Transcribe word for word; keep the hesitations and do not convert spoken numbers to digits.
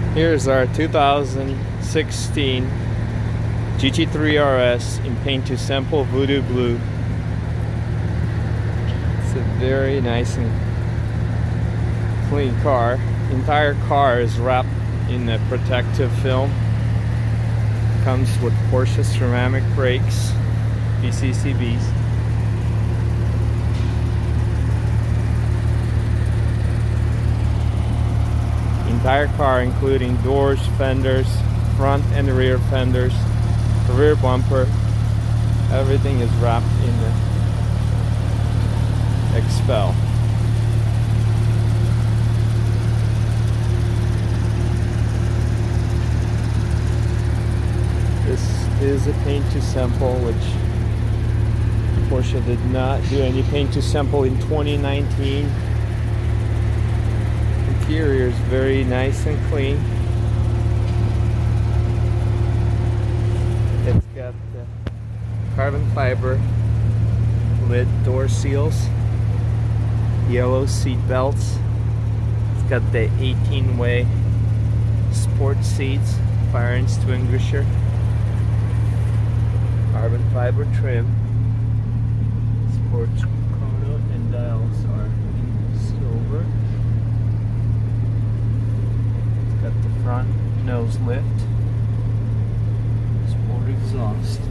Here's our two thousand sixteen G T three R S in paint to sample Voodoo blue. It's a very nice and clean car. The entire car is wrapped in a protective film. Comes with Porsche ceramic brakes, P C C Bs. Entire car including doors, fenders, front and rear fenders, the rear bumper, everything is wrapped in the Expel. This is a paint to sample, which Porsche did not do any paint to sample in twenty nineteen. Interior is very nice and clean. It's got the carbon fiber lid door seals, yellow seat belts. It's got the eighteen way sport seats, fire extinguisher, carbon fiber trim. Sports chrono and dials are in silver. Got the front nose lift, sport exhaust.